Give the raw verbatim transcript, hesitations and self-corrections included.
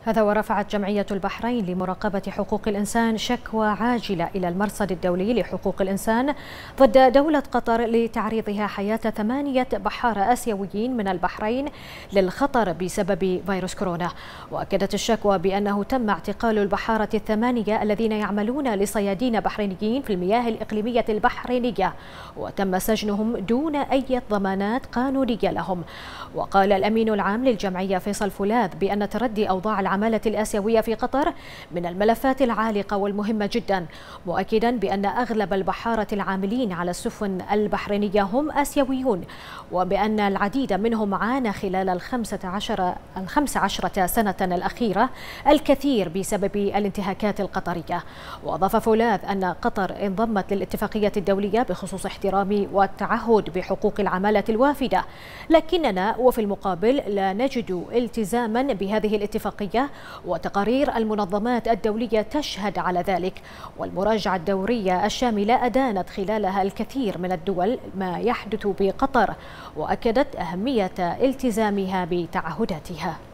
هذا ورفعت جمعية البحرين لمراقبة حقوق الإنسان شكوى عاجلة إلى المرصد الدولي لحقوق الإنسان ضد دولة قطر لتعريضها حياة ثمانية بحارة آسيويين من البحرين للخطر بسبب فيروس كورونا. وأكدت الشكوى بأنه تم اعتقال البحارة الثمانية الذين يعملون لصيادين بحرينيين في المياه الإقليمية البحرينية، وتم سجنهم دون أي ضمانات قانونية لهم. وقال الأمين العام للجمعية فيصل فولاذ بأن تردي أوضاع العمالة الآسيوية في قطر من الملفات العالقة والمهمة جدا، مؤكدا بأن أغلب البحارة العاملين على السفن البحرينية هم آسيويون، وبأن العديد منهم عانى خلال الخمسة عشر الخمس عشرة سنة الأخيرة الكثير بسبب الانتهاكات القطرية. وأضاف فولاذ أن قطر انضمت للاتفاقية الدولية بخصوص احترام والتعهد بحقوق العمالة الوافدة، لكننا وفي المقابل لا نجد التزاما بهذه الاتفاقية، وتقارير المنظمات الدولية تشهد على ذلك. والمراجعة الدورية الشاملة أدانت خلالها الكثير من الدول ما يحدث بقطر، وأكدت أهمية التزامها بتعهداتها.